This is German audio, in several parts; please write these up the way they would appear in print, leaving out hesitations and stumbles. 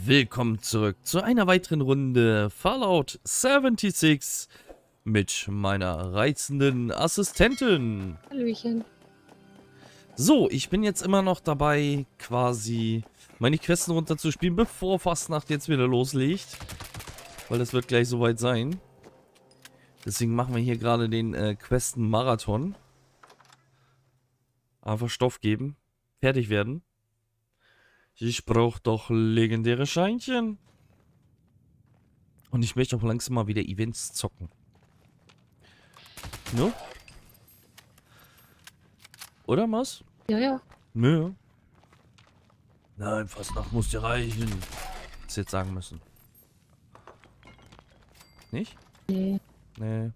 Willkommen zurück zu einer weiteren Runde Fallout 76 mit meiner reizenden Assistentin. Hallöchen. So, ich bin jetzt immer noch dabei, quasi meine Questen runterzuspielen, bevor Fastnacht jetzt wieder loslegt. Weil das wird gleich soweit sein. Deswegen machen wir hier gerade den Questen-Marathon. Einfach Stoff geben, fertig werden. Ich brauche doch legendäre Scheinchen. Und ich möchte auch langsam mal wieder Events zocken. No? Oder, Mas? Ja, ja. Nö. Nein, Fastnacht muss dir reichen. Hättest du jetzt sagen müssen. Nicht? Nee. Nee.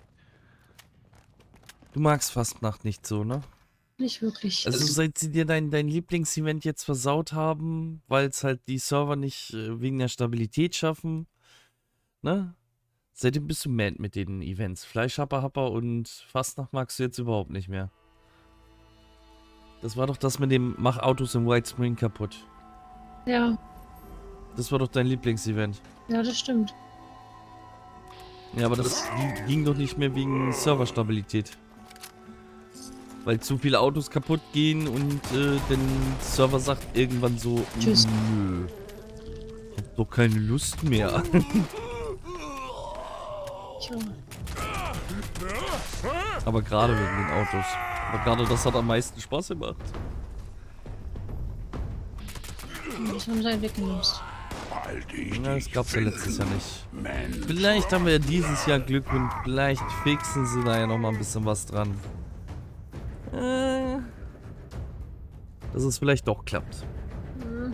Du magst Fastnacht nicht so, ne? Nicht wirklich. Also seit sie dir dein Lieblingsevent jetzt versaut haben, weil es halt die Server nicht wegen der Stabilität schaffen, ne? Seitdem bist du mad mit den Events. Fleischhapper, Happer und Fastnacht magst du jetzt überhaupt nicht mehr. Das war doch das mit dem Mach Autos im Widescreen kaputt. Ja. Das war doch dein Lieblingsevent. Ja, das stimmt. Ja, aber das ging doch nicht mehr wegen Serverstabilität. Weil zu viele Autos kaputt gehen und der Server sagt irgendwann so, Tschüss. Nö, hab doch keine Lust mehr. Tja. Aber gerade wegen den Autos. Aber gerade das hat am meisten Spaß gemacht. Das haben sie halt weggenommen. Ja, das gab's ja letztes Jahr nicht. Vielleicht haben wir ja dieses Jahr Glück und vielleicht fixen sie da ja nochmal ein bisschen was dran. Dass es vielleicht doch klappt. Hm.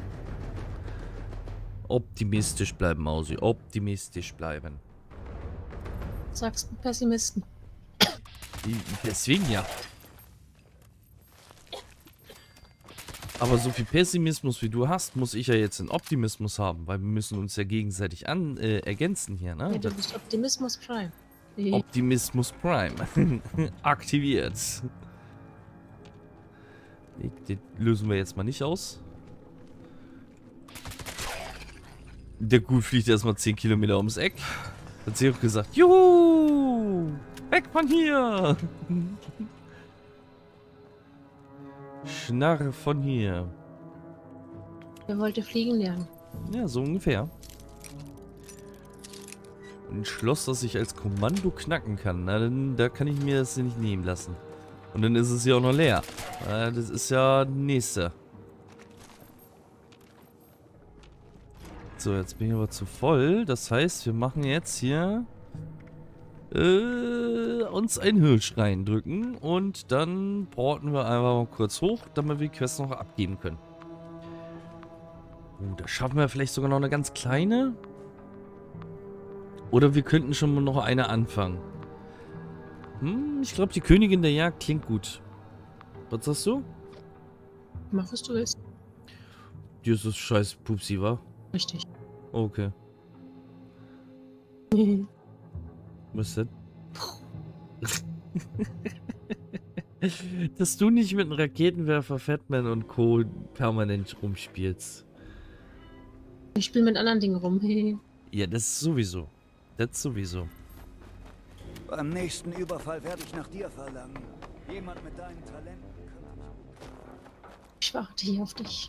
Optimistisch bleiben, Mausi. Optimistisch bleiben. Sagst du Pessimisten? Deswegen ja. Aber so viel Pessimismus wie du hast, muss ich ja jetzt einen Optimismus haben, weil wir müssen uns ja gegenseitig ergänzen hier, ne? Ja, du bist Optimismus Prime. Optimismus Prime. Aktiviert. Den lösen wir jetzt mal nicht aus. Der Gut fliegt erstmal 10 Kilometer ums Eck. Hat sie auch gesagt, juhu, weg von hier. Schnarr von hier. Wer wollte fliegen lernen? Ja, so ungefähr. Ein Schloss, das ich als Kommando knacken kann. Na, dann, da kann ich mir das nicht nehmen lassen. Und dann ist es ja auch noch leer. Das ist ja nächste. So, jetzt bin ich aber zu voll. Das heißt, wir machen jetzt hier uns einen Hirsch reindrücken. Und dann porten wir einfach mal kurz hoch, damit wir die Quest noch abgeben können. Da schaffen wir vielleicht sogar noch eine ganz kleine. Oder wir könnten schon mal noch eine anfangen. Ich glaube, die Königin der Jagd klingt gut. Was sagst du? Mach, was du willst. Dir ist das scheiß Pupsi, wa? Richtig. Okay. Was ist das? Dass du nicht mit einem Raketenwerfer, Fatman und Co. permanent rumspielst. Ich spiele mit anderen Dingen rum. Ja, das ist sowieso. Das sowieso. Beim nächsten Überfall werde ich nach dir verlangen. Jemand mit deinen Talenten könnte ich... Ich warte hier auf dich.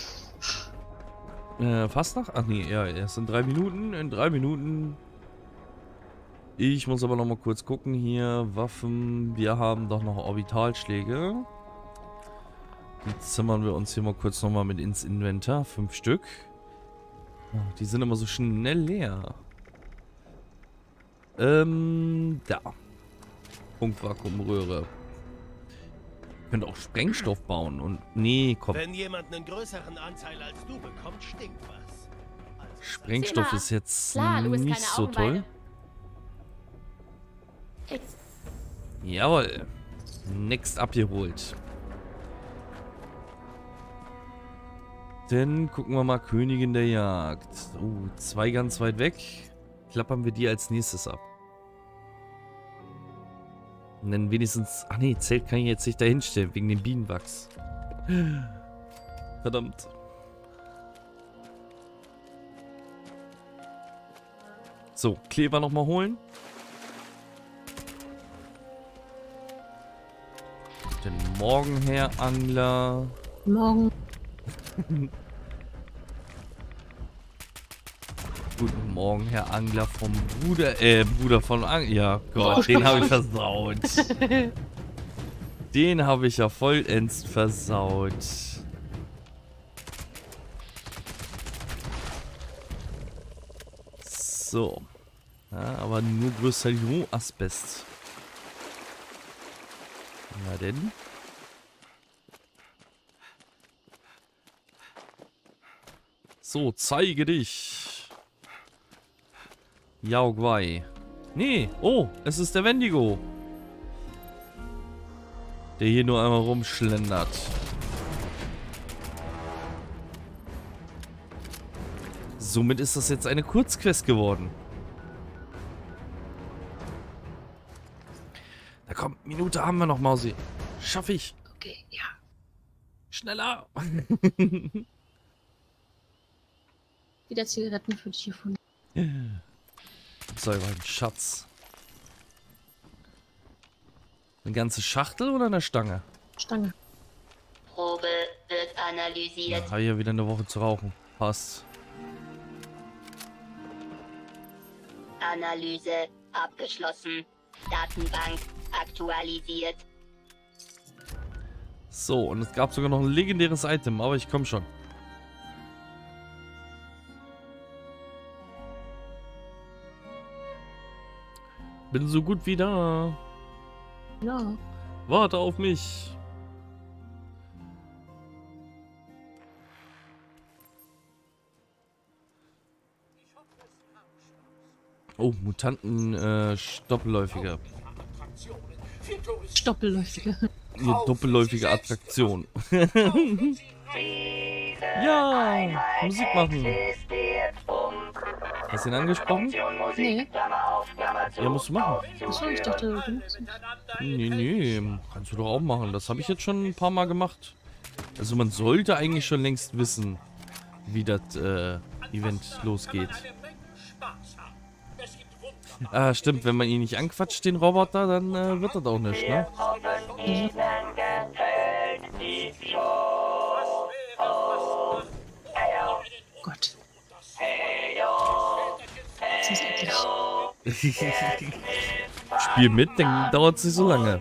Fast noch? Ach nee, ja, erst in 3 Minuten. In 3 Minuten. Ich muss aber noch mal kurz gucken hier. Waffen. Wir haben doch noch Orbitalschläge. Die zimmern wir uns hier mal kurz noch mal mit ins Inventar. 5 Stück. Oh, die sind immer so schnell leer. Da. Punktvakuumröhre. Könnt auch Sprengstoff bauen und... Nee, komm. Wenn jemand einen größeren Anteil als du bekommt, stinkt was. Also Sprengstoff Sieh mal. ist jetzt Klar, du bist nicht keine so toll. Augenweide. Jawohl. Next abgeholt. Dann gucken wir mal Königin der Jagd. 2 ganz weit weg. Klappern wir die als nächstes ab. Und dann wenigstens... Ach nee, Zelt kann ich jetzt nicht dahinstellen, wegen dem Bienenwachs. Verdammt. So, Kleber nochmal holen. Den Morgen, Herr Angler. Morgen. Guten Morgen, Herr Angler vom Bruder von Angler. Ja, Gott, den habe ich versaut. Den habe ich ja vollends versaut. So. Ja, aber nur größtenteils Asbest. Na denn? So, zeige dich. Yao Guai. Nee, oh, es ist der Wendigo. Der hier nur einmal rumschlendert. Somit ist das jetzt eine Kurzquest geworden. Na komm, Minute haben wir noch, Mausi. Schaff ich. Okay, ja. Schneller. Wieder Zigaretten für dich gefunden. So, ein Schatz. Eine ganze Schachtel oder eine Stange? Stange. Probe wird analysiert. Habe ich ja wieder eine Woche zu rauchen. Passt. Analyse abgeschlossen. Datenbank aktualisiert. So, und es gab sogar noch ein legendäres Item, aber ich komme schon. Bin so gut wie da. Ja. Warte auf mich. Oh, Mutanten, Doppelläufige. Stoppelläufige. Doppelläufige Attraktion. Ja, Musik machen. Hast du ihn angesprochen? Nee. Ja, musst du machen. Achso, ich dachte, du musst nicht. Nee, kannst du doch auch machen. Das habe ich jetzt schon ein paar Mal gemacht. Also man sollte eigentlich schon längst wissen, wie das Event losgeht. Ah, stimmt, wenn man ihn nicht anquatscht, den Roboter, dann wird das auch nicht, ne? Gott. Das ist eklig. Spiel mit, dann dauert es nicht so lange.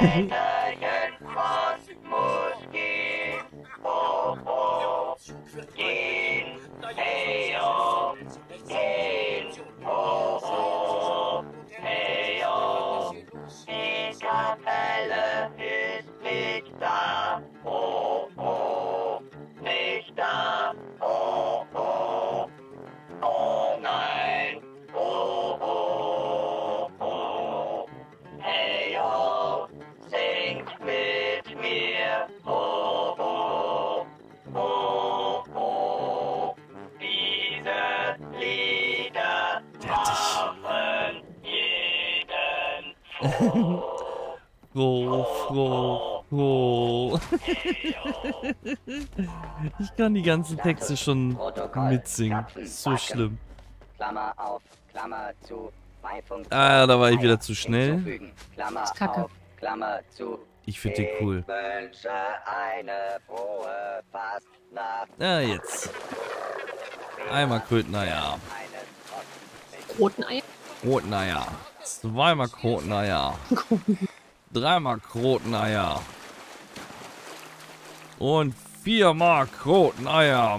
Froh. Ich kann die ganzen Texte schon mitsingen. So schlimm. Klammer auf, Klammer zu, Ah, da war ich wieder zu schnell. Klammer ist kacke. auf, Klammer zu. Ich finde den cool. Wünsche eine frohe Fastnacht. Ja, jetzt. Einmal Kröteneier. Roten Eier. Kroteneier. Zweimal Kroteneier. Dreimal Kroteneier. Und 4-mal Kroteneier.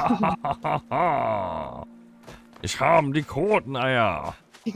Ich habe die Kroteneier.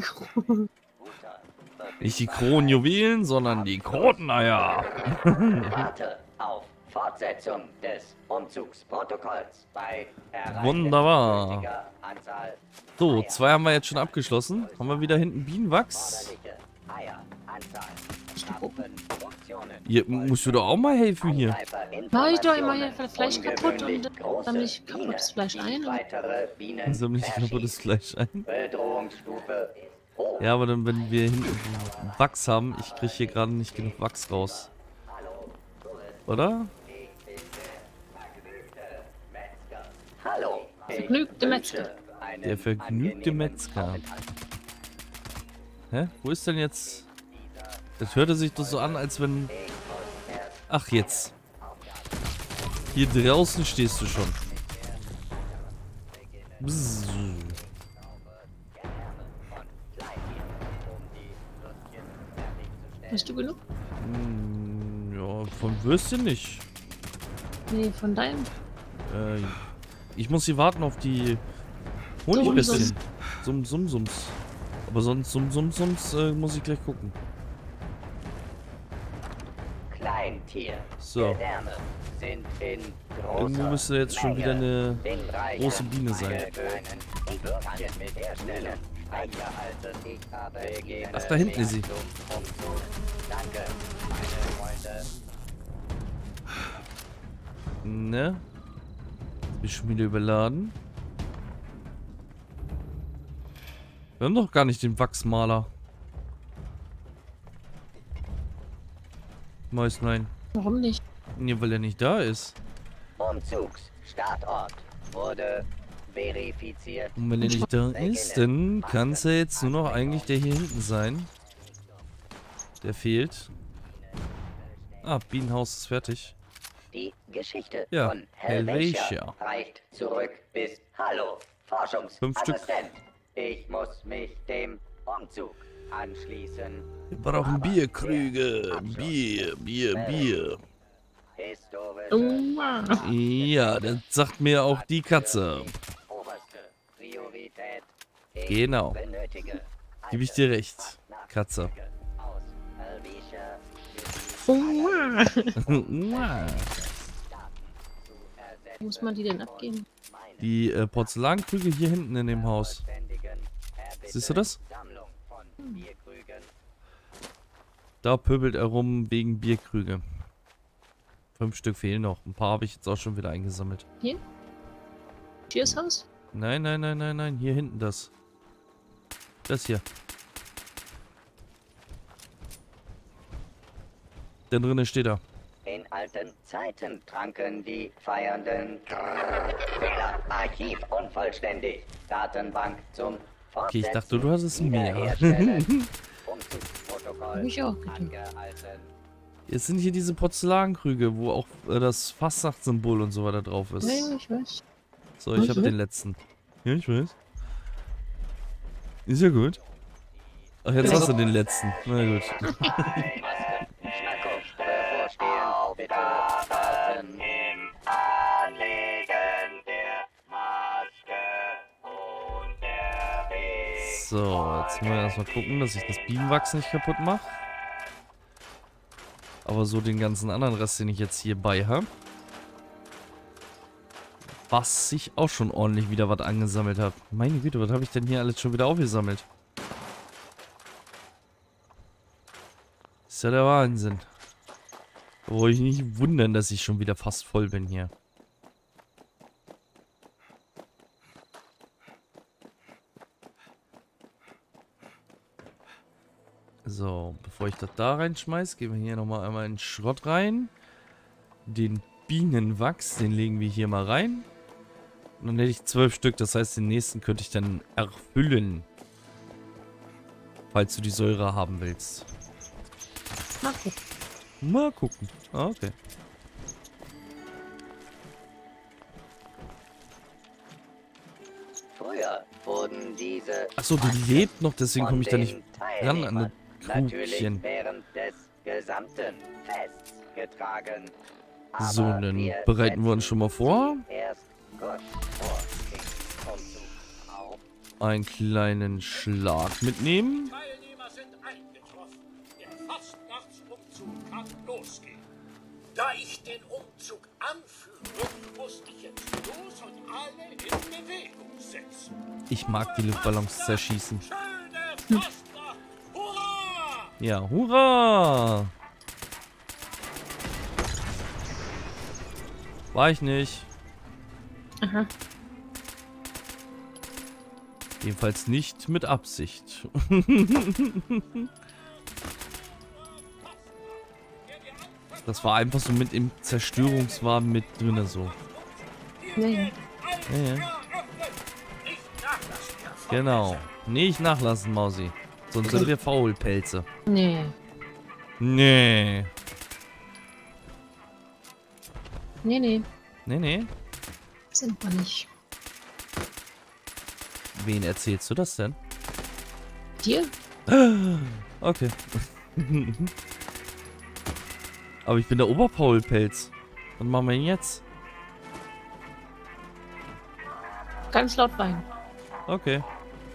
Nicht die Kronjuwelen, sondern die Kroteneier. Warte auf Fortsetzung des Umzugsprotokolls bei Erreichen Wunderbar. gültiger Anzahl So, 2 haben wir jetzt schon abgeschlossen. Haben wir wieder hinten Bienenwachs. erforderliche Eieranzahl. Funktionen. Hier musst du doch auch mal helfen hier. Mach ich doch immer hier Fleisch kaputt und sammle ich kaputtes Fleisch ein. Weitere Bienen. Sammle ich kaputtes Fleisch ein. Bedrohungsstufe hoch. Ja, aber dann, wenn wir hinten Wachs haben, ich kriege hier gerade nicht genug Wachs raus. Oder? Hallo. Vergnügte Metzger. Einen Der vergnügte angenehmen Metzger. Aufenthalt. Hä? Wo ist denn jetzt... Das hörte sich doch so an, als wenn... Ach, jetzt. Hier draußen stehst du schon. Bzzz. Hast du genug? Ja, von Würstchen nicht. Nee, von deinem. Ich muss hier warten auf die Honigbisschen. Sums. Aber sonst Sums muss ich gleich gucken. Kleintier. So. Gedärme sind in Irgendwo großer müsste jetzt schon wieder eine Sinnreicher große Biene sein. kleinen Würstchen mit herstellen. Eingehalten. Ich habe Ach, da hinten ist sie. zum Umzug. Danke, meine Freunde. Ne? Bin schon wieder überladen. Wir haben doch gar nicht den Wachsmaler. Meist nein. Warum nicht? Nee, weil er nicht da ist. Umzugsstartort wurde verifiziert. Und wenn er nicht da ist, dann kann es ja jetzt nur noch eigentlich der hier hinten sein. Der fehlt. Ah, Bienenhaus ist fertig. Die Geschichte Ja, von Helvetia. Helvetia reicht zurück bis Hallo, 5 Stück. Forschungsassistent. Ich muss mich dem Umzug anschließen. Wir brauchen Bierkrüge. Bier. Historische Oh, Ja, das sagt mir auch die Katze. oberste Priorität. Ich Genau. benötige Gebe ich dir recht, Katze. aus Helvetia Wo muss man die denn abgeben? Die Porzellankrüge hier hinten in dem Haus. Siehst du das? Sammlung von Bierkrügen. Da pöbelt er rum wegen Bierkrüge. 5 Stück fehlen noch. Ein paar habe ich jetzt auch schon wieder eingesammelt. Hier? Tiershaus? Nein. Hier hinten das. Das hier. Da drinnen steht er. In alten Zeiten tranken die Feiernden Fehler. Archiv unvollständig. Datenbank zum Okay, ich dachte, du hattest mehr. Wiederherstellen. Hab Umzugsprotokoll ich auch getan. angehalten. Jetzt sind hier diese Porzellankrüge, wo auch das Fastnacht-Symbol und so weiter drauf ist. Ja, ich weiß. So, ich habe den letzten. Ja, ich weiß. Ist ja gut. Ach, jetzt hast du den letzten. Na gut. Schnackung bevorstehen. Bitte warten. Im Anlegen der Maske unterwegs. So, jetzt müssen wir erstmal gucken, dass ich das Bienenwachs nicht kaputt mache. Aber so den ganzen anderen Rest, den ich jetzt hier bei habe. Was ich auch schon ordentlich wieder was angesammelt habe. Meine Güte, was habe ich denn hier alles schon wieder aufgesammelt? Ist ja der Wahnsinn. Da brauche ich nicht wundern, dass ich schon wieder fast voll bin hier. So, bevor ich das da reinschmeiß, gehen wir hier nochmal einmal in den Schrott rein. Den Bienenwachs, den legen wir hier mal rein. Und dann hätte ich 12 Stück, das heißt, den nächsten könnte ich dann erfüllen. Falls du die Säure haben willst. Mal gucken. Mal gucken. Ah, okay. Früher wurden diese Achso, die lebt noch, deswegen komme ich da nicht von ran den an das natürlich Krugchen. während des gesamten Fests getragen. So, Aber dann wir bereiten wir uns setzen schon mal vor. sie erst kurz vor dem Umzug auf. Einen kleinen Schlag mitnehmen. Teilnehmer sind eingetroffen. Der Fastnachtsumzug kann losgehen. Da ich den Umzug anführe, muss ich jetzt los und alle in Bewegung setzen. Ich mag die Luftballons zerschießen. Schöne Fastnacht! Hurra! Ja, hurra! War ich nicht. Aha. Jedenfalls nicht mit Absicht. Das war einfach so mit im Zerstörungswahn mit drinne so. Nee. Ja, ja. Genau. Nicht nachlassen, Mausi. Sonst sind wir Faulpelze. Nee. Nee. Nee. Nee. Sind wir nicht. Wen erzählst du das denn? Dir? Okay. Aber ich bin der Oberfaulpelz. Was machen wir denn jetzt? Ganz laut weinen. Okay.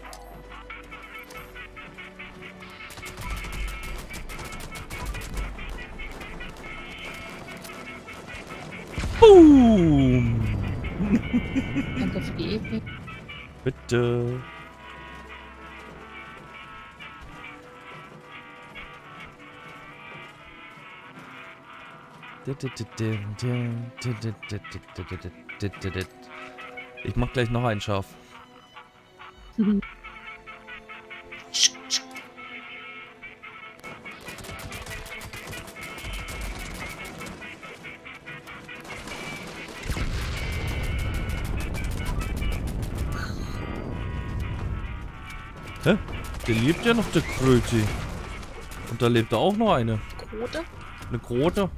Boom! Danke für die EP. Bitte. Ich mach gleich noch einen scharf. Hä? Der lebt ja noch, der Kröti. Und da lebt da auch noch eine. Grote? Eine Grote.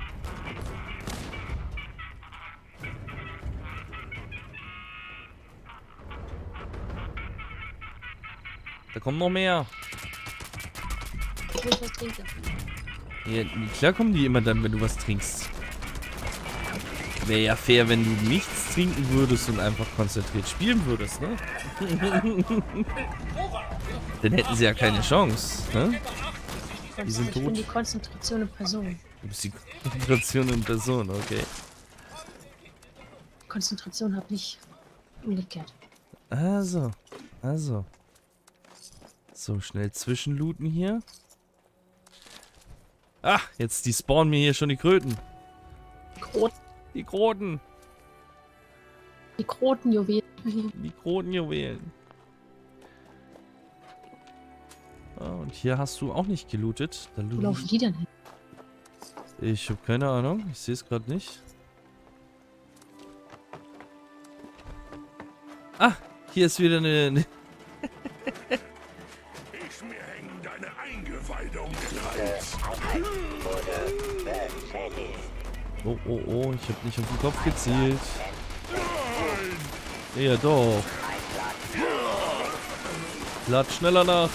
Da kommen noch mehr. Ich will was trinken. Ja, klar kommen die immer dann, wenn du was trinkst. Wäre ja fair, wenn du nichts trinken würdest und einfach konzentriert spielen würdest, ne? Dann hätten sie ja keine Chance, ne? Die sind Ich bin tot. die Konzentration in Person. Du bist die Konzentration in Person, okay. Konzentration hat nicht umgekehrt. Also. So, schnell zwischenlooten hier. Ah, jetzt die spawnen mir hier schon die Kröten. Krot. Die Kroten. Die Krotenjuwelen. Die Krotenjuwelen. Ah, und hier hast du auch nicht gelootet. Da Wo laufen die denn hin? Ich habe keine Ahnung. Ich sehe es gerade nicht. Ah, hier ist wieder eine... Ich mir hängen deine Eingeweide um den Hals. Oh, ich habe nicht auf den Kopf gezielt. Ja, doch. Lad schneller nach.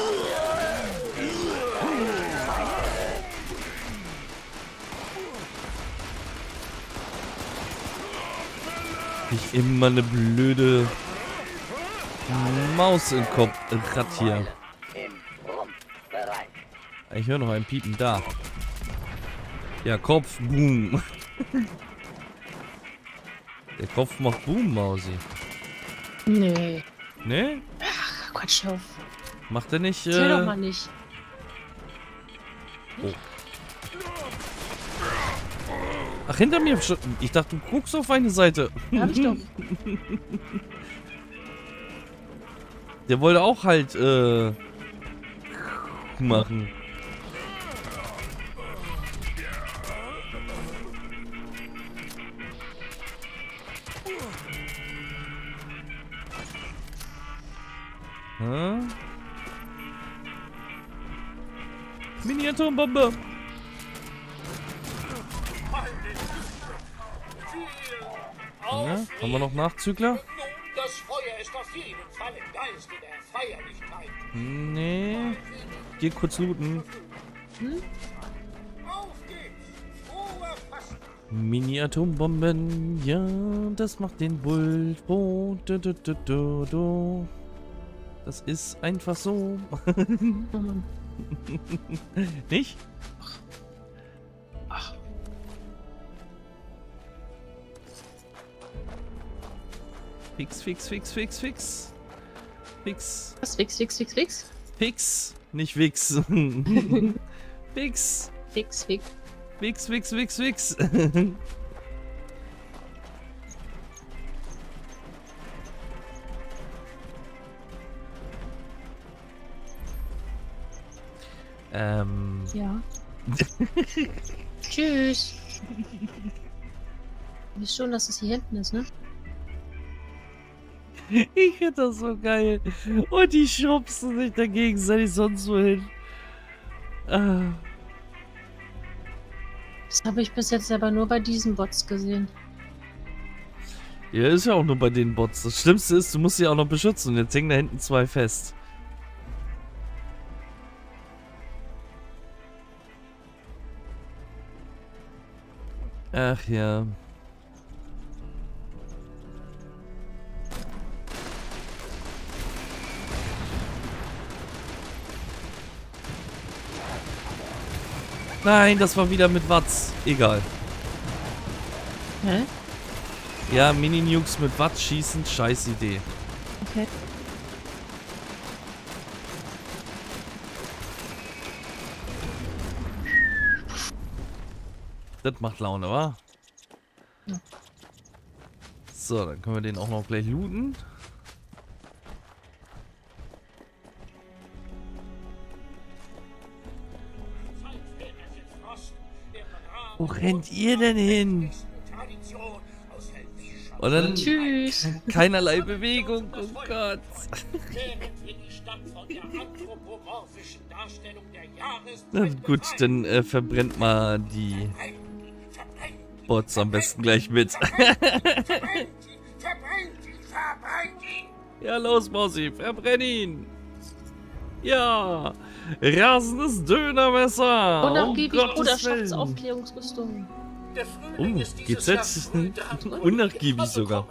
Ich immer eine blöde Maus im Kopf. Rad hier. Ich höre noch ein Piepen da. Ja, Kopf, Boom. Der Kopf macht Boom, Mausi. Nee. Ne? Ach, Quatsch auf. Macht er nicht, Erzähl doch mal nicht. Oh. Ach, hinter mir. Ich dachte, du guckst auf eine Seite. Hab ich doch. Der wollte auch halt, machen. Hm? Mini-Atombombe. Ja, haben wir noch Nachzügler? Nun, das Feuer ist auf jeden Fall im Geiste der Feierlichkeit. Nee. Geh kurz looten. Auf geht's! Frohe Fasten! Mini-Atombomben, ja, das macht den Bulbo. Das ist einfach so. Oh Mann. Nicht? Ach. Fix. Was? Fix. Fix. Nicht Wix. Fix. Fix. Ja. Tschüss. Du weißt schon, dass es hier hinten ist, ne? Ich finde das so geil. Und die schubsen sich da gegenseitig sonst so hin. Ah. Das habe ich bis jetzt aber nur bei diesen Bots gesehen. Ja, ist ja auch nur bei den Bots. Das Schlimmste ist, du musst sie auch noch beschützen. Und jetzt hängen da hinten 2 fest. Ach ja. Nein, das war wieder mit Watts. Egal. Hä? Ja, Mini-Nukes mit Watts schießen, scheiß Idee. Okay. Das macht Laune, wa? Ja. So, dann können wir den auch noch gleich looten. Wo rennt ihr denn hin? Und dann Tschüss. keinerlei Bewegung, oh Gott. Na gut, dann verbrennt mal die Bots am besten gleich mit. Ja, los, Mossi, verbrenn ihn. Ja, rasendes Dönermesser. Unnachgiebig Gottes Willen. Bruderschaftsaufklärungsrüstung. Oh, GZ unnachgiebig sogar.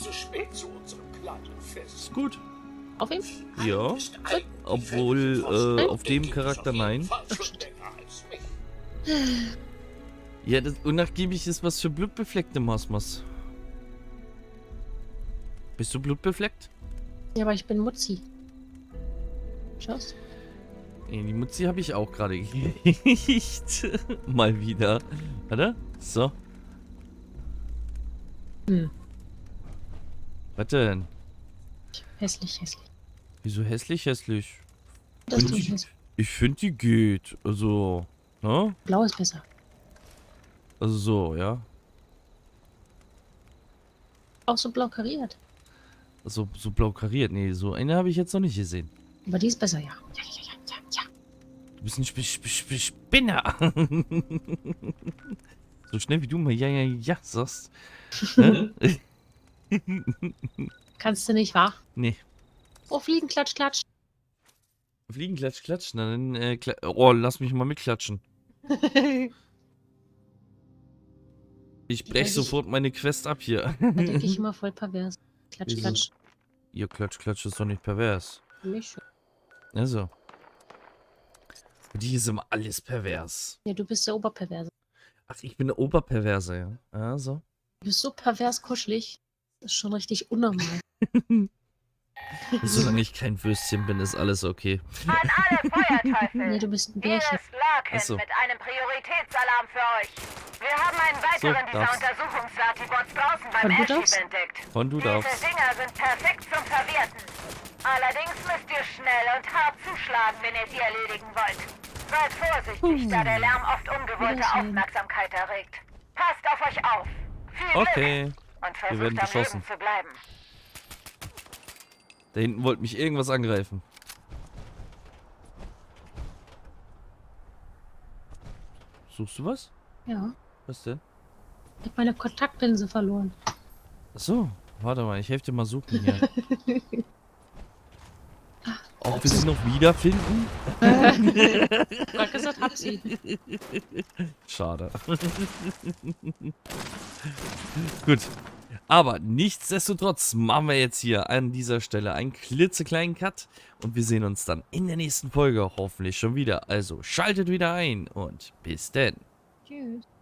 Ist gut. Auf ihm? Ja. Obwohl, auf dem Charakter nein. Ja, das unnachgiebig ist was für blutbefleckte Masmas. Bist du blutbefleckt? Ja, aber ich bin Mutzi. Schaust? Nee, die Mutzi habe ich auch gerade gekriegt. Mal wieder. Warte. So. Hm. Was denn? Hässlich, hässlich. Wieso hässlich, hässlich? Das Find tut ich hässlich. ich finde, die geht. Also, ne? Blau ist besser. Also so, ja. Auch so blau kariert. Also so blau kariert. Nee, so eine habe ich jetzt noch nicht gesehen. Aber die ist besser, ja. Ja, ja, ja, ja, ja. Du bist ein Spinner. So schnell wie du mal ja sagst. Ne? Kannst du nicht, wahr? Nee. Oh, Fliegen, klatsch, klatsch. Fliegen, klatsch, klatsch. Na, dann, oh, lass mich mal mitklatschen. Ich brech sofort meine Quest ab hier. Da denke ich immer voll pervers. Klatsch, Wieso? klatsch. Ihr Klatsch, Klatsch ist doch nicht pervers. Für mich schon. Also. Für die ist immer alles pervers. Ja, du bist der Oberperverse. Ach, ich bin der Oberperverse, ja. Also. Du bist so pervers kuschelig. Das ist schon richtig unnormal. Solange ich kein Würstchen bin, ist alles okay. An alle Feuerteufel! Nee, du bist ein Hier Bärchen. ist Larkin Ach so. mit einem Prioritätsalarm für euch. Wir haben einen weiteren dieser darfst. Untersuchungslatibots draußen beim Von du Airship darfst? entdeckt. Von du Diese darfst. Dinger sind perfekt zum Verwerten. Allerdings müsst ihr schnell und hart zuschlagen, wenn ihr sie erledigen wollt. Seid vorsichtig, da der Lärm oft ungewollte Wiedersehen. Aufmerksamkeit erregt. Passt auf euch auf. Viel Glück Okay. und Wir werden versucht am beschossen. Leben zu bleiben. Da hinten wollte mich irgendwas angreifen. Suchst du was? Ja. Was denn? Ich habe meine Kontaktlinse verloren. Achso, warte mal, ich helfe dir mal suchen hier. Auch wir sie noch wiederfinden? Ich hab gesagt, hab sie. Schade. Gut. Aber nichtsdestotrotz machen wir jetzt hier an dieser Stelle einen klitzekleinen Cut. Und wir sehen uns dann in der nächsten Folge hoffentlich schon wieder. Also schaltet wieder ein und bis denn. Tschüss.